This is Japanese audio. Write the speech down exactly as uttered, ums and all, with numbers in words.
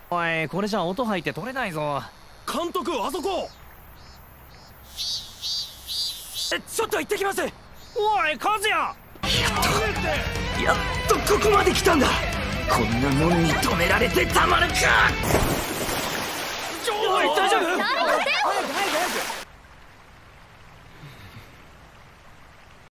おい、これじゃ音入って取れないぞ。 監督、あそこ。え、ちょっと行ってきます。 おい、和也。 やっやっとここまで来たんだ。こんなもんに止められてたまるか。